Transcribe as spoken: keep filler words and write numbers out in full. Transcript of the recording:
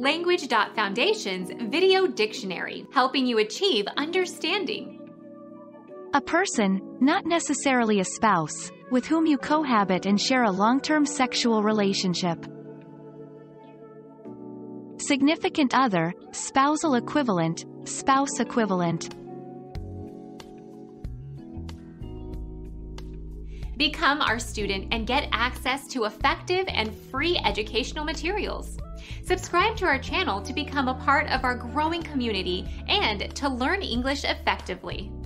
Language dot Foundation's Video Dictionary, helping you achieve understanding. A person, not necessarily a spouse, with whom you cohabit and share a long-term sexual relationship. Significant other, spousal equivalent, spouse equivalent. Become our student and get access to effective and free educational materials. Subscribe to our channel to become a part of our growing community and to learn English effectively.